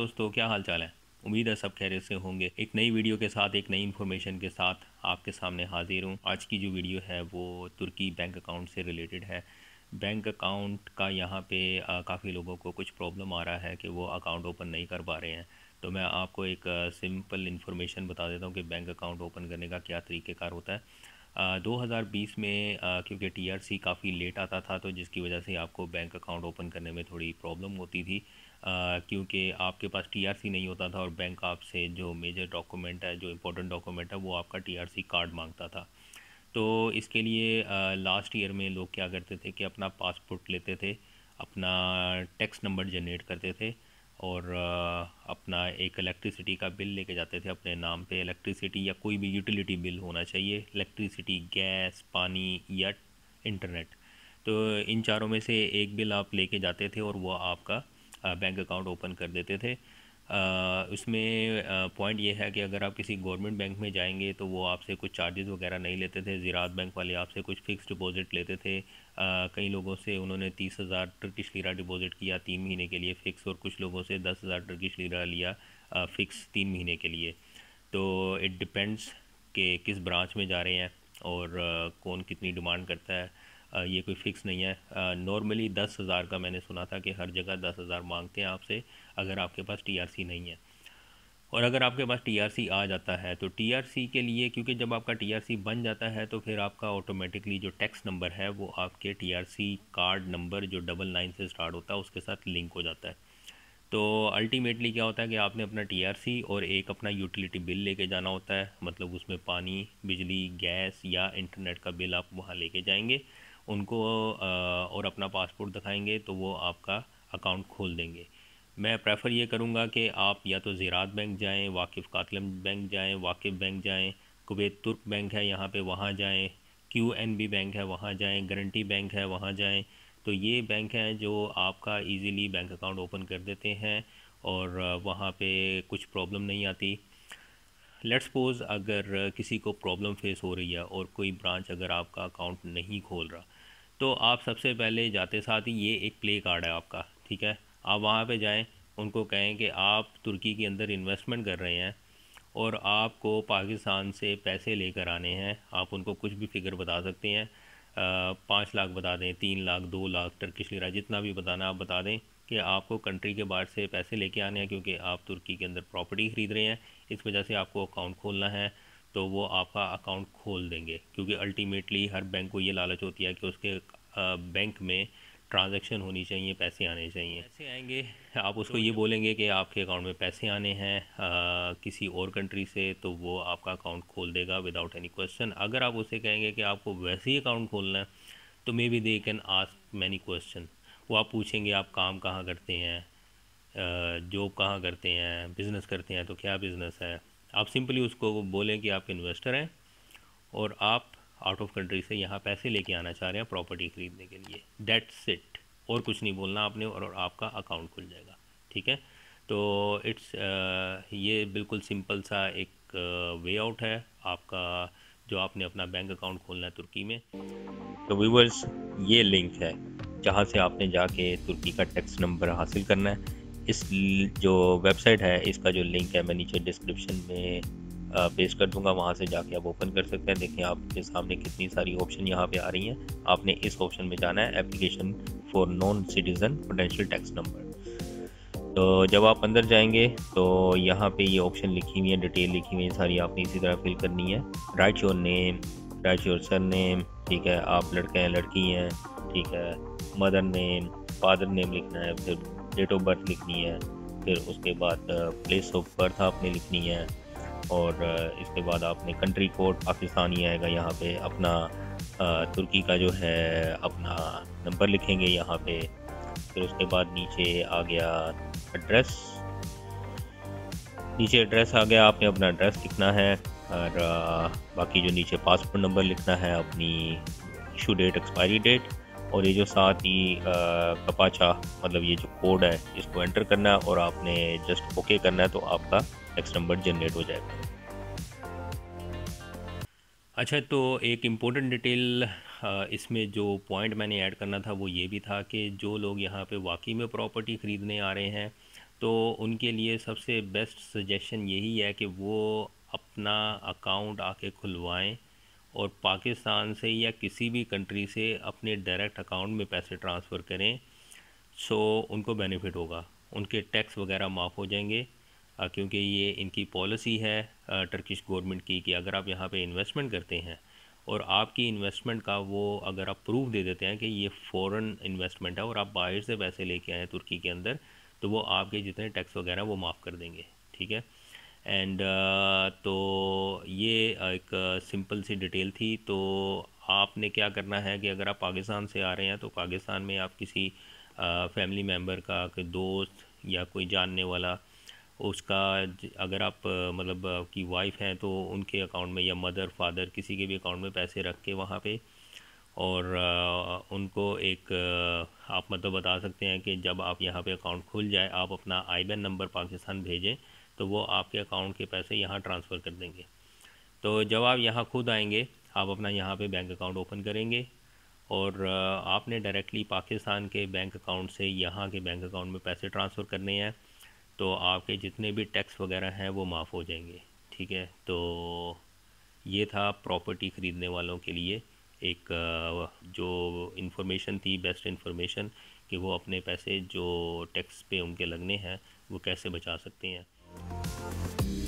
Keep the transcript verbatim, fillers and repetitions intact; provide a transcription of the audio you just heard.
दोस्तों, क्या हाल चाल है। उम्मीद है सब खैरियत से होंगे। एक नई वीडियो के साथ, एक नई इन्फॉर्मेशन के साथ आपके सामने हाजिर हूँ। आज की जो वीडियो है वो तुर्की बैंक अकाउंट से रिलेटेड है। बैंक अकाउंट का यहाँ पे काफ़ी लोगों को कुछ प्रॉब्लम आ रहा है कि वो अकाउंट ओपन नहीं कर पा रहे हैं। तो मैं आपको एक सिंपल इन्फॉर्मेशन बता देता हूँ कि बैंक अकाउंट ओपन करने का क्या तरीक़ेकार होता है। दो हज़ार बीस में आ, क्योंकि टीआरसी काफ़ी लेट आता था, तो जिसकी वजह से आपको बैंक अकाउंट ओपन करने में थोड़ी प्रॉब्लम होती थी, आ, क्योंकि आपके पास टीआरसी नहीं होता था और बैंक आपसे जो मेजर डॉक्यूमेंट है, जो इम्पोर्टेंट डॉक्यूमेंट है, वो आपका टीआरसी कार्ड मांगता था। तो इसके लिए लास्ट ईयर में लोग क्या करते थे कि अपना पासपोर्ट लेते थे, अपना टैक्स नंबर जनरेट करते थे और आ, अपना एक इलेक्ट्रिसिटी का बिल लेके जाते थे अपने नाम पे। इलेक्ट्रिसिटी या कोई भी यूटिलिटी बिल होना चाहिए, इलेक्ट्रिसिटी, गैस, पानी या इंटरनेट। तो इन चारों में से एक बिल आप लेके जाते थे और वो आपका बैंक अकाउंट ओपन कर देते थे। आ, उसमें पॉइंट ये है कि अगर आप किसी गवर्नमेंट बैंक में जाएंगे तो वो आपसे कुछ चार्जेस वगैरह नहीं लेते थे। ज़रात बैंक वाले आपसे कुछ फ़िक्स डिपॉज़िट लेते थे। आ, कई लोगों से उन्होंने तीस हज़ार टर्किश लीरा डिपॉज़िट किया तीन महीने के लिए फ़िक्स, और कुछ लोगों से दस हज़ार टर्किश लीरा लिया आ, फ़िक्स तीन महीने के लिए। तो इट डिपेंड्स कि किस ब्रांच में जा रहे हैं और आ, कौन कितनी डिमांड करता है। आ, ये कोई फ़िक्स नहीं है। नॉर्मली दस हज़ार का मैंने सुना था कि हर जगह दस हज़ार मांगते हैं आपसे अगर आपके पास टीआरसी नहीं है। और अगर आपके पास टीआरसी आ जाता है तो टीआरसी के लिए, क्योंकि जब आपका टीआरसी बन जाता है तो फिर आपका ऑटोमेटिकली जो टैक्स नंबर है वो आपके टीआरसी कार्ड नंबर जो डबल नाइन से स्टार्ट होता है उसके साथ लिंक हो जाता है। तो अल्टीमेटली क्या होता है कि आपने अपना टीआरसी और एक अपना यूटिलिटी बिल लेके जाना होता है, मतलब उसमें पानी, बिजली, गैस या इंटरनेट का बिल आप वहाँ लेके जाएंगे उनको, और अपना पासपोर्ट दिखाएंगे तो वो आपका अकाउंट खोल देंगे। मैं प्रेफर ये करूँगा कि आप या तो ज़रात बैंक जाएं, वाकिफ़ कातलम बैंक जाएं, वाकिफ़ बैंक जाएं, कुवैत तुर्क बैंक है यहाँ पे वहाँ जाएं, क्यूएनबी बैंक है वहाँ जाएं, गारंटी बैंक है वहाँ जाएं। तो ये बैंक हैं जो आपका इजीली बैंक अकाउंट ओपन कर देते हैं और वहाँ पे कुछ प्रॉब्लम नहीं आती। लेट्स सपोज अगर किसी को प्रॉब्लम फेस हो रही है और कोई ब्रांच अगर आपका अकाउंट नहीं खोल रहा, तो आप सबसे पहले जाते साथ ही, ये एक प्ले कार्ड है आपका, ठीक है। आप वहाँ पे जाएं, उनको कहें कि आप तुर्की के अंदर इन्वेस्टमेंट कर रहे हैं और आपको पाकिस्तान से पैसे लेकर आने हैं। आप उनको कुछ भी फिगर बता सकते हैं, पाँच लाख बता दें, तीन लाख, दो लाख टर्किश लीरा, जितना भी बताना आप बता दें कि आपको कंट्री के बाहर से पैसे लेके आने हैं, क्योंकि आप तुर्की के अंदर प्रॉपर्टी ख़रीद रहे हैं, इस वजह से आपको अकाउंट खोलना है। तो वो आपका अकाउंट खोल देंगे, क्योंकि अल्टीमेटली हर बैंक को ये लालच होती है कि उसके बैंक में ट्रांजैक्शन होनी चाहिए, पैसे आने चाहिए। पैसे आएंगे, आप उसको ये बोलेंगे कि आपके अकाउंट में पैसे आने हैं आ, किसी और कंट्री से, तो वो आपका अकाउंट खोल देगा विदाउट एनी क्वेश्चन। अगर आप उसे कहेंगे कि आपको वैसे ही अकाउंट खोलना है, तो maybe they can ask many question. वो आप पूछेंगे आप काम कहाँ करते हैं, जॉब कहाँ करते हैं, बिज़नेस करते हैं तो क्या बिज़नेस है। आप सिंपली उसको बोलें कि आप इन्वेस्टर हैं और आप आउट ऑफ कंट्री से यहाँ पैसे लेके आना चाह रहे हैं प्रॉपर्टी ख़रीदने के लिए। डेट्स इट, और कुछ नहीं बोलना आपने, और, और आपका अकाउंट खुल जाएगा, ठीक है। तो इट्स ये बिल्कुल सिंपल सा एक वे आउट है आपका, जो आपने अपना बैंक अकाउंट खोलना है तुर्की में। तो व्यूअर्स, ये लिंक है जहाँ से आपने जाके तुर्की का टैक्स नंबर हासिल करना है। इस जो वेबसाइट है इसका जो लिंक है मैं नीचे डिस्क्रिप्शन में पेस्ट कर दूंगा, वहाँ से जाके आप ओपन कर सकते हैं। देखिए आपके सामने कितनी सारी ऑप्शन यहाँ पे आ रही हैं। आपने इस ऑप्शन में जाना है, application for non citizen potential tax number. तो जब आप अंदर जाएंगे तो यहाँ पे ये ऑप्शन लिखी हुई है, डिटेल लिखी हुई है सारी, आपने इसी तरह फिल करनी है। Write your name, write your surname, ठीक है, आप लड़के हैं लड़की हैं, ठीक है, मदर नेम, फादर नेम लिखना है, फिर डेट ऑफ बर्थ लिखनी है, फिर उसके बाद प्लेस ऑफ बर्थ आपने लिखनी है, और इसके बाद आपने कंट्री कोड पाकिस्तानी आएगा यहाँ पे, अपना तुर्की का जो है अपना नंबर लिखेंगे यहाँ पे। फिर उसके बाद नीचे आ गया एड्रेस, नीचे एड्रेस आ गया, आपने अपना एड्रेस लिखना है, और आ, बाकी जो नीचे पासपोर्ट नंबर लिखना है, अपनी इशू डेट, एक्सपायरी डेट, और ये जो साथ ही कपाचा मतलब ये जो कोड है इसको एंटर करना है और आपने जस्ट ओके करना है, तो आपका टैक्स नंबर जनरेट हो जाएगा। अच्छा, तो एक इम्पोर्टेंट डिटेल इसमें जो पॉइंट मैंने ऐड करना था वो ये भी था कि जो लोग यहाँ पे वाकई में प्रॉपर्टी ख़रीदने आ रहे हैं, तो तो उनके लिए सबसे बेस्ट सजेशन यही है कि वो अपना अकाउंट आके खुलवाएं और पाकिस्तान से या किसी भी कंट्री से अपने डायरेक्ट अकाउंट में पैसे ट्रांसफ़र करें। सो उनको बेनिफिट होगा, उनके टैक्स वगैरह माफ़ हो जाएंगे, क्योंकि ये इनकी पॉलिसी है टर्किश गवर्नमेंट की कि अगर आप यहाँ पे इन्वेस्टमेंट करते हैं और आपकी इन्वेस्टमेंट का वो अगर आप प्रूफ दे देते हैं कि ये फ़ॉरेन इन्वेस्टमेंट है और आप बाहर से पैसे लेके आए तुर्की के अंदर, तो वो आपके जितने टैक्स वगैरह वो माफ़ कर देंगे। ठीक है। एंड uh, तो ये एक सिंपल सी डिटेल थी। तो आपने क्या करना है कि अगर आप पाकिस्तान से आ रहे हैं तो पाकिस्तान में आप किसी फैमिली मेम्बर का, कोई दोस्त या कोई जानने वाला, उसका अगर आप मतलब की वाइफ हैं तो उनके अकाउंट में, या मदर फादर किसी के भी अकाउंट में पैसे रख के वहाँ पे, और आ, उनको एक आ, आप मतलब बता सकते हैं कि जब आप यहाँ पे अकाउंट खुल जाए आप अपना आई बैन नंबर पाकिस्तान भेजें तो वो आपके अकाउंट के पैसे यहाँ ट्रांसफ़र कर देंगे। तो जब आप यहाँ खुद आएंगे आप अपना यहाँ पे बैंक अकाउंट ओपन करेंगे और आपने डायरेक्टली पाकिस्तान के बैंक अकाउंट से यहाँ के बैंक अकाउंट में पैसे ट्रांसफ़र करने हैं, तो आपके जितने भी टैक्स वगैरह हैं वो माफ़ हो जाएंगे। ठीक है। तो ये था प्रॉपर्टी ख़रीदने वालों के लिए एक जो इन्फॉर्मेशन थी, बेस्ट इन्फॉर्मेशन, कि वो अपने पैसे जो टैक्स पे उनके लगने हैं वो कैसे बचा सकते हैं।